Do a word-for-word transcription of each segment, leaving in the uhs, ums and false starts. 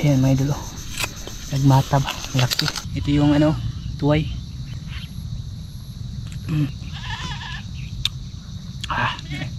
Ayan mga idol, oh. Nagmata ba? Laki. Ito yung ano, tuway. Mm. Ah.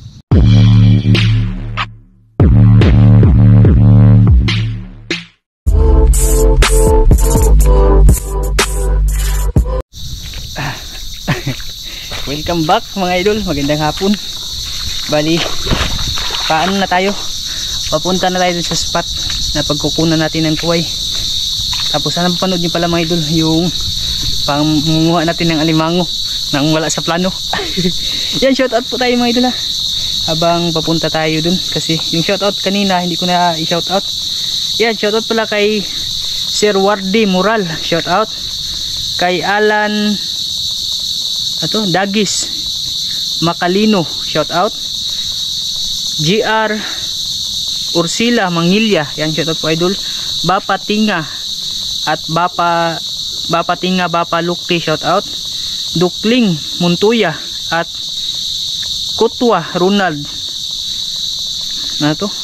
Ah. Welcome back mga idol, magandang hapon. Bali, paano na tayo? Papunta na tayo sa spot na pagkukunan natin ng tuway. Tapos sana mapanood nyo pala mga idol yung pangunguha natin ng alimango nang wala sa plano. Yan, shoutout po tayo mga idol ha, habang papunta tayo dun, kasi yung shoutout kanina hindi ko na i-shoutout. Yan, shoutout pala kay Sir Wardy Moral, shoutout kay Alan ato Dagis Macalino, shoutout G R Ursila Mangilya, yan shoutout po idol. Bapa Tinga at Bapa Bapa Tinga Bapa Lukti, shoutout Dukling Muntuya at Kutwa Ronald na to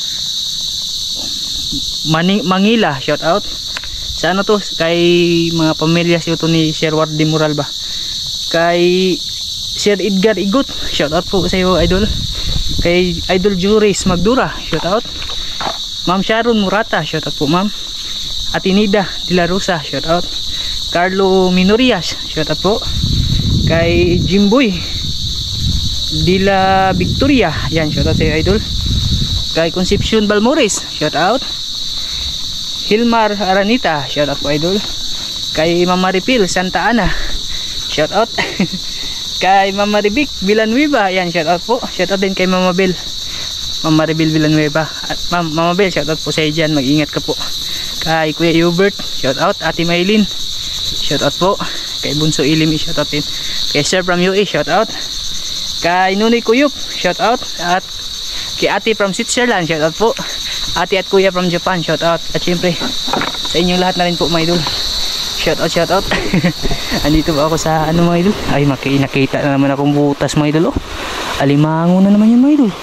Mani Mangila, shoutout sa ano to, kay mga pamilya siyo to ni Sir Wardy Moral ba, kay Sir Edgar Igot, shoutout po sa iyo idol, kay Idol Juris Magdura, shoutout Ma'am Sharon Murata, shoutout po ma'am. Atinida De La Rosa, shoutout Carlo Minorias, shoutout po kay Jimboy De La Victoria, yan shoutout sa iyo idol. Kay Concepcion Balmores, shoutout Hilmar Aranita, shoutout po idol. Kay Mama Ripil Santa Ana, shoutout kay Mama Ribic Villanueva, yan shoutout po. Shoutout din kay Mama Bel Mama Ribil Villanueva at Ma'am Mama Bel, shoutout po sa iyo dyan, mag-ingat ka po. Kay Kuya Hubert, shoutout. Ate Maylin, shoutout po. Kay Bunso Ilim, shoutout din. Kay Sir from U A, shoutout. Kay Nunoy Kuyup, shoutout. At kay Ate from Switzerland, shoutout po. Ate at Kuya from Japan, shoutout. At syempre sa inyong lahat na rin po mga idol, shoutout shoutout. Andito po ako sa ano mga idol, ay makinakita na naman akong butas mga idol, oh. Alimango na naman yun mga idol.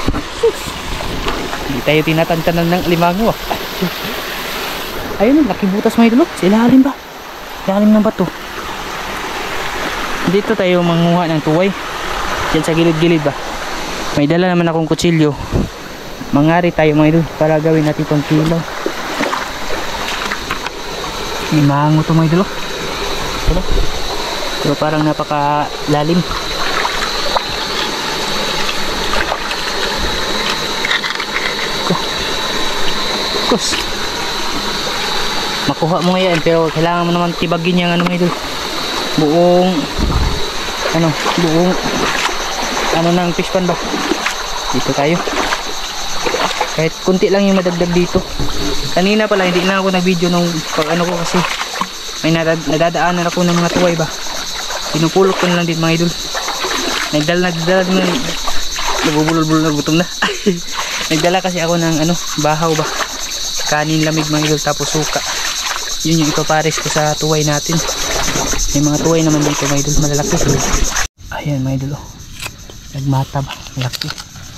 Hindi tayo tinatantanan ng alimango, oh. Ayun, laki butas mga idol, oh. Sa ilalim ba? Ilalim ng bato. Dito tayo manguha ng tuway, dyan sa gilid-gilid ba. May dala naman akong kutsilyo, mangari tayo mga idol para gawin natin pang kilaw. May mango to mga idol, oh. Pero, pero parang napakalalim. Kus makuha mo yan, pero kailangan mo naman tibagin yung ano mga idol, buong ano, buong ano ng fish pan ba. Dito tayo, kahit kunti lang yung madagdag dito. Kanina pala hindi na ako nag video nung pag ano ko, kasi may nadadaanan ako ng mga tuway ba, pinupulot ko na lang din mga idol. Nagdala nagdala na nabubulol-bulol na gutom na. Nagdala kasi ako ng ano, bahaw ba, kanin lamig mga idol, tapos suka. Yun yung ipapares ko sa tuway natin. May mga tuway naman dito mga idol, malalaki. Ayan mga idol, oh. Nagmata ba, malaki.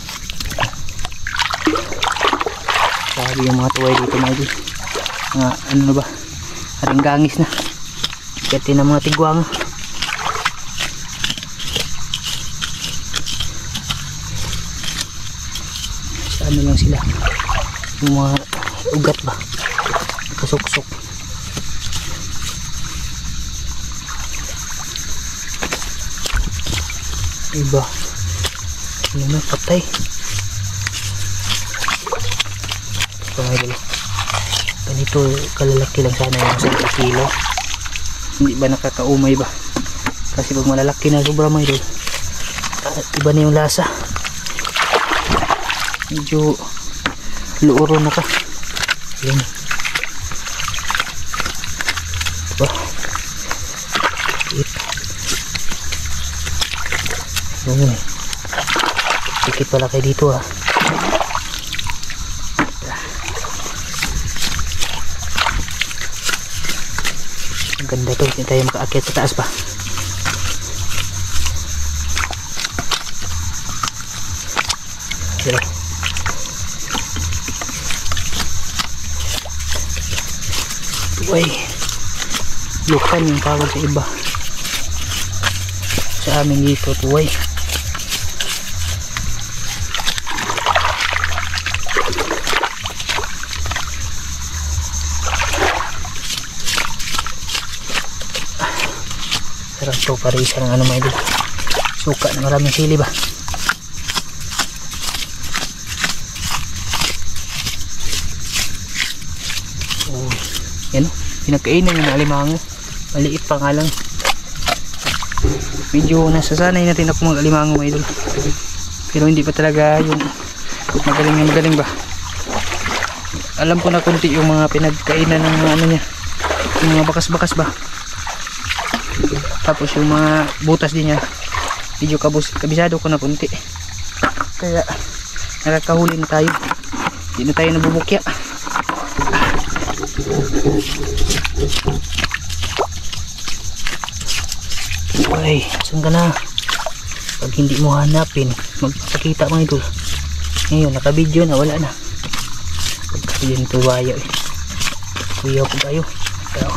Sabi yung mga tuway dito mga idol, mga ano na ba, haringgangis na, kati na mga tigwang. Sa ano lang sila, yung mga ugat ba, kasuksok. Iba ano na, patay. Mga idol, ganito kalalaki lang sana yung sa kilo, hindi ba nakakaumay ba, kasi pag malalaki na sobra mga idol, iba na yung lasa, medyo luuro na ka. Yan diba, yun, tikit pala kayo dito ha. Ganda to, hindi tayo makaakyat sa taas pa. Diba? Tuway. Lukan yung tawag sa iba. Sa amin dito, tuway. Sarap to, parisa ng ano mga idol. Suka na maraming sili ba. Oh, yan o, pinagkainan yung alimango. Maliit pa nga lang. Medyo nasasanay natin ako mag alimango mga idol, pero hindi pa talaga yung magaling na magaling ba. Alam ko na kunti yung mga pinagkainan ng mga ano niya, yung mga bakas-bakas ba. Tapos yung mga butas din niya medyo kabus, kabisado ko na kunti. Kaya nakakahuli na tayo, hindi na tayo nabubukya. Ay, saan ka na? Pag hindi mo hanapin, magpapakita mga idol. Ngayon nakabidyo na, wala na. Yun ito waya eh. Kuya po tayo. Pero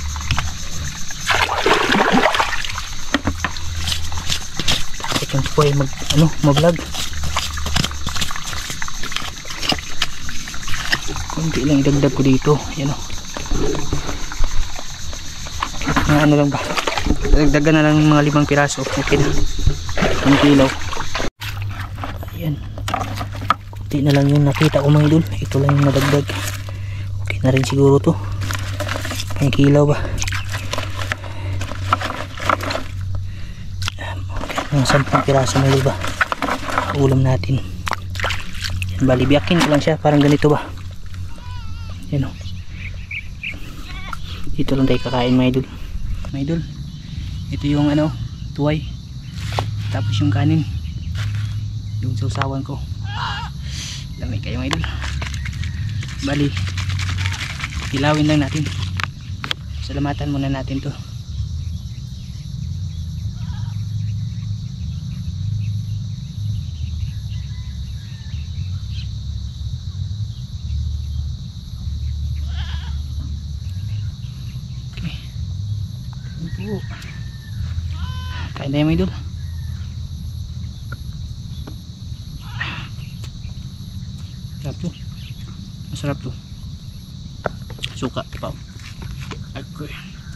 takot yung po ay mag, ano, mag-vlog. Kunti lang idagdag ko dito. Yan o. Mga ano lang ba, dagdagan na lang mga limang piraso. Okay na, ang kilaw. Ayan, kunti na lang yung nakita ko mga idol. Ito lang yung nadagdag. Okay na rin siguro to, ang kilaw ba. Okay, mga sampung piraso mga idol ba ulam natin. Bali biyakin ko lang siya, parang ganito ba. Yan o, dito lang tayo kakain mga idol. Mga idol, ito yung ano, tuway, tapos yung kanin, yung sausawan ko. Lamay kayo mga idol. Bali kilawin lang natin, salamatan muna natin to. Okay, kain tayo mga idol. Sarap to, masarap to. Suka pa. Okay.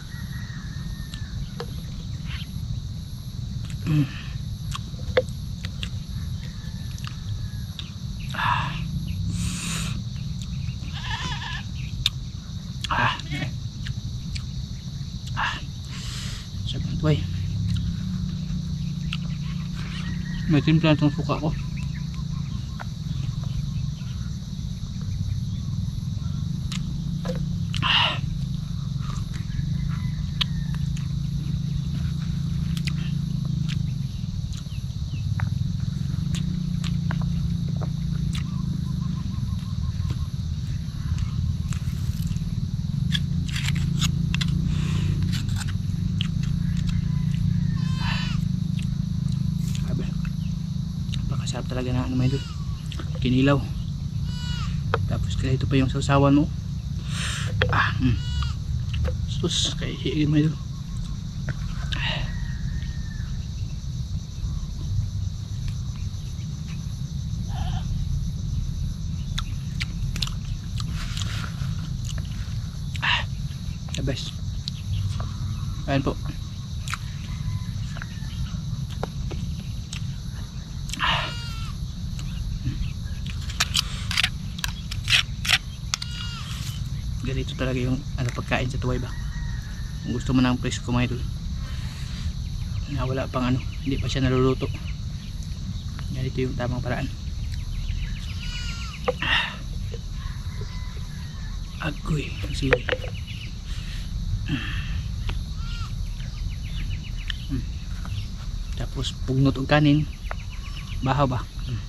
Mm. Ah. Ah. Ah. Sarap ng tuway. May timpla itong suka ko. Sarap talaga na ano mga idol, kinilaw. Tapos kaya ito pa yung sausawan mo. Ah, mm. Sus, kaya higin mga idol. Ah, the best. Ayan po. Ganito talaga yung ano, pagkain sa tuway ba. Kung gusto mo ng presko mga idol na wala pang ano, hindi pa siya naluluto, ganito yung tamang paraan. Agoy ang sili. Hmm. Tapos pugnot og kanin, bahaw ba.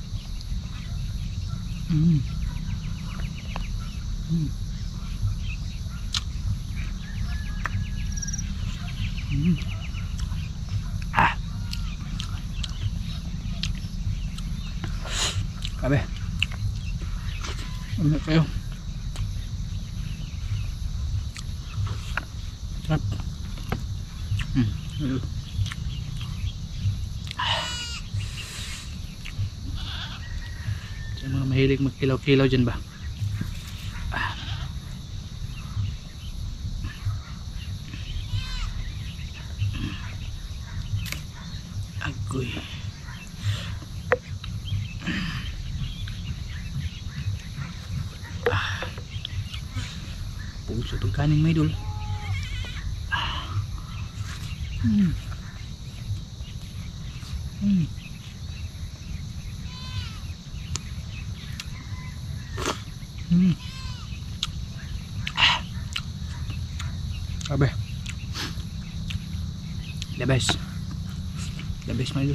Hmm. Hmm. Mm. Ah. Kabe. Ano kayo? Sarap. Hmm. Sa mga mahilig magkilaw-kilaw dyan ba? Agoy. Puso itong kanin may idol. Hmm. Hmm. Hmm. Abe. The best. The best my idol.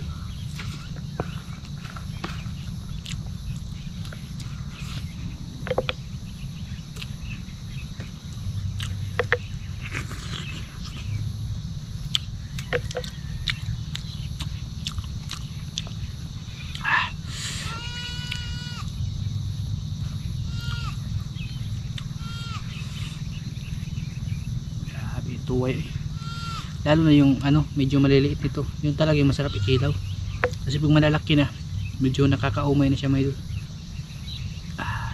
Tuway, lalo na yung ano medyo maliliit nito, yun talaga yung masarap ikilaw. Kasi pag malalaki na medyo nakakaumay na siya may idol. Ah,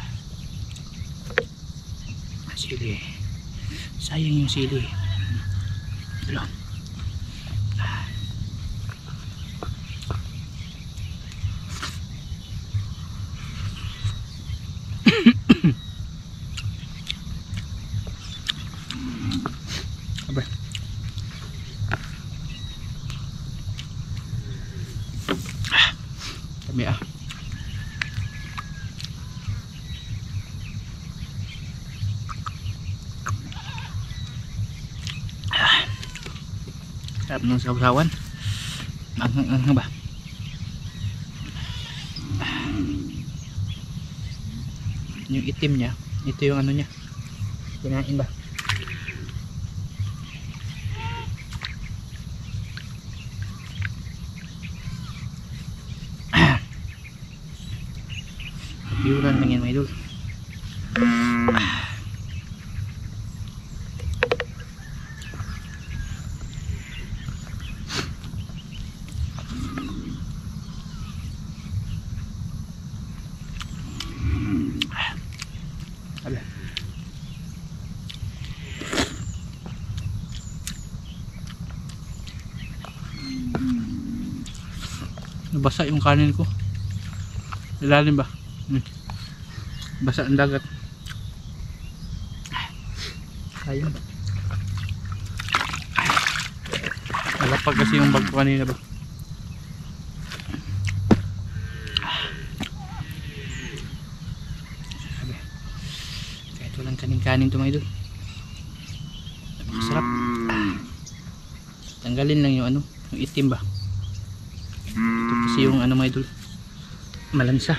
sili, sayang yung sili. Ito. Ah. Kami ah. Sarap ng sasawan. Ang-ang ba? Yung itim niya, ito yung ano niya. Kinain ba? Biuran lang yan mga idol. Ala. Nabasa yung kanin ko. Ilalim ba? Hmm. Basa ang dagat. Ayun. Malapag kasi yung bag ko kanina ba. Sabi. Kahit walang kanin-kanin ito mga idol. Masarap. Tanggalin lang yung ano, yung itim ba. Ito kasi yung ano mga idol, malansa.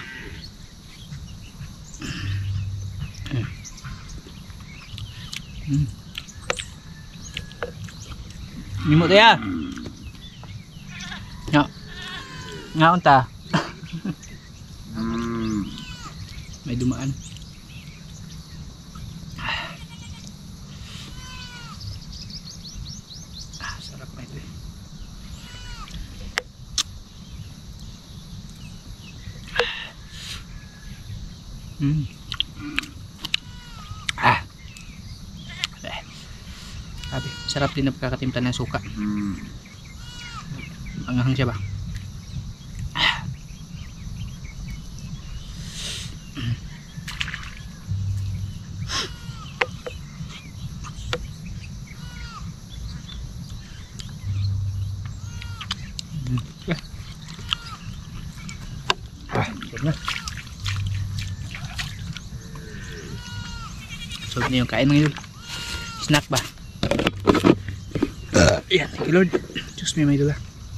Hmm. Nimot ya. Nga. Nga unta. May dumaan. Ah, sarap pa ito. Hmm. Sabi, sarap din na pagkakatimpla ng suka. Anghang siya ba? Ah, sarap na. Sarap na yung kain mga idol. Snack ba? Ayan, thank you Lord. Diyos may may dula.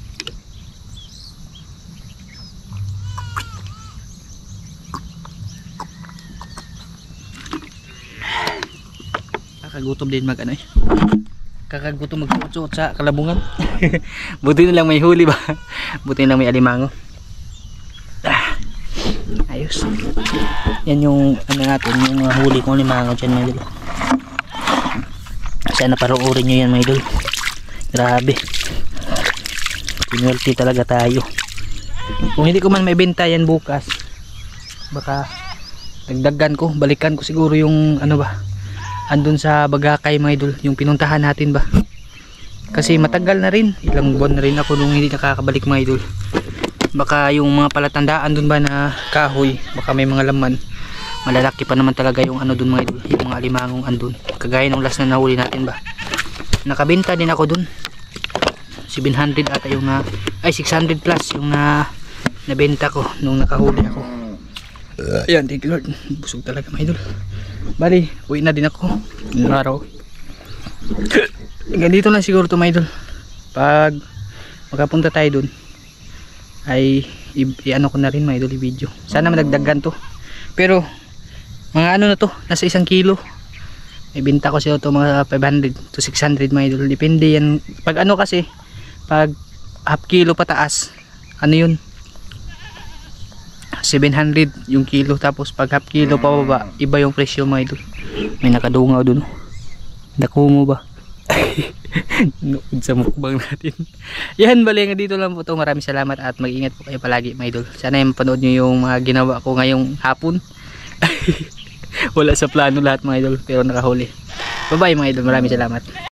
Kakagutom din mag ano eh. Kakagutom magsuot sa kalabungan. Buti na lang may huli ba. Buti na lang may alimango. Ah, ayos. Yan yung ano natin, yung mga huli kong alimango dyan mga dula. Sana paruurin nyo yan mga idol. Grabe, pinwerte talaga tayo. Kung hindi ko man maibenta yan bukas, baka dagdagan ko, balikan ko siguro yung ano ba, andun sa Bagakay mga idol, yung pinuntahan natin ba. Kasi matagal na rin, ilang buwan na rin ako nung hindi nakakabalik mga idol. Baka yung mga palatandaan dun ba na kahoy, baka may mga laman. Malalaki pa naman talaga yung ano dun mga idol, yung mga alimangong andun. Kagaya nung last na nahuli natin ba. Nakabenta din ako dun. seven hundred ata yung na, ay six hundred plus yung na nabenta ko nung nakahuli ako. Ayan, thank you Lord. Busog talaga mga idol. Bali, uwi na din ako ngayong araw. Ganito lang siguro to mga idol. Pag makapunta tayo dun ay i-ano ko na rin mga idol, i-video. Sana madagdagan to. Pero mga ano na to, nasa isang kilo. Ibenta ko siya to mga five hundred to six hundred mga idol. Depende yan. Pag ano kasi, pag half kilo pataas, ano yun, seven hundred yung kilo. Tapos pag half kilo pababa, iba yung presyo mga idol. May nakadungaw dun. Naku mo ba? Nood sa mukbang natin. Yan, bali nga dito lang po to. Maraming salamat at mag-ingat po kayo palagi mga idol. Sana yung mapanood nyo yung mga ginawa ko ngayong hapon. Wala sa plano lahat mga idol, pero nakahuli. Bye bye mga idol, maraming salamat.